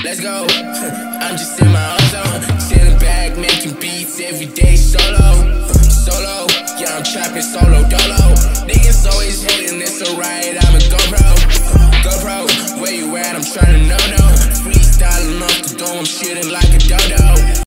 let's go. I'm just in my own zone, sitting back, making beats every day, solo. Yeah, I'm trapping solo, dolo. Niggas always hating, it's alright, I'm a GoPro. Where you at? I'm trying to know. Freestyling off the dome, I'm shitting like